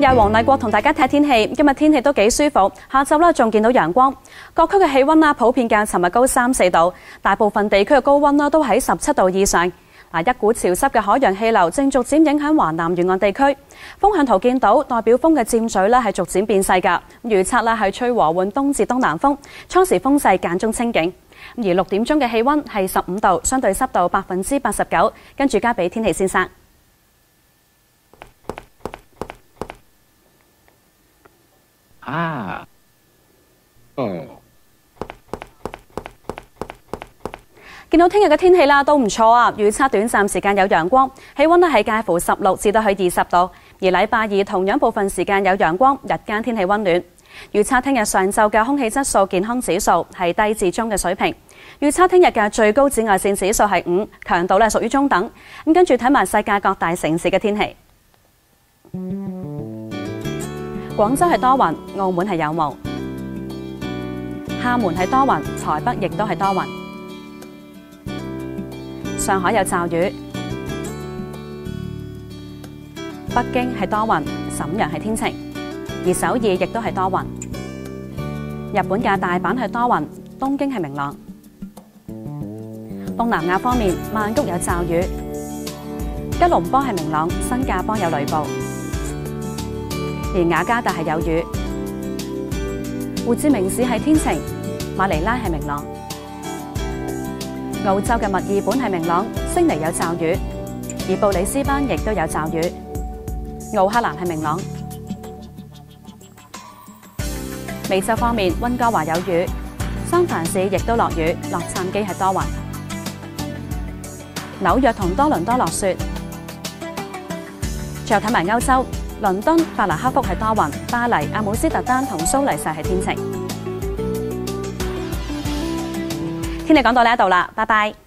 又係黃麗國同大家睇天氣。今日天氣都幾舒服，下晝仲見到陽光。各區嘅氣温普遍較尋日高3-4度，大部分地區嘅高温都喺17度以上。一股潮濕嘅海洋氣流正逐漸影響華南沿岸地區，風向圖見到代表風嘅佔嘴係逐漸變細㗎。預測係吹和緩東至東南風，初時風勢間中清勁。而6點鐘嘅氣温係15度，相對濕度89%。跟住交俾天氣先生。見到聽日嘅天氣都唔錯啊！預測短暫時間有陽光，氣温係介乎16至到去20度。而禮拜二同樣部分時間有陽光，日間天氣温暖。預測聽日上晝嘅空氣質素健康指數係低至中嘅水平。預測聽日嘅最高紫外線指數係5，強度屬於中等。跟住睇埋世界各大城市嘅天氣。廣州係多雲，澳門係有霧。廈門係多雲，台北亦都係多雲。上海有驟雨，北京係多雲，瀋陽係天晴，而首爾亦都係多雲。日本嘅大阪係多雲，東京係明朗。東南亞方面，曼谷有驟雨，吉隆坡係明朗，新加坡有雷暴，而雅加達係有雨。胡志明市係天晴，馬尼拉係明朗。澳洲嘅墨爾本係明朗，悉尼有驟雨，而布里斯班亦都有驟雨。奧克蘭係明朗。美洲方面，溫哥華有雨，三藩市亦都落雨，洛杉磯係多雲。紐約同多倫多落雪。最後睇埋歐洲，倫敦、法蘭克福係多雲，巴黎、阿姆斯特丹同蘇黎世係天晴。天氣講到呢一度啦，拜拜。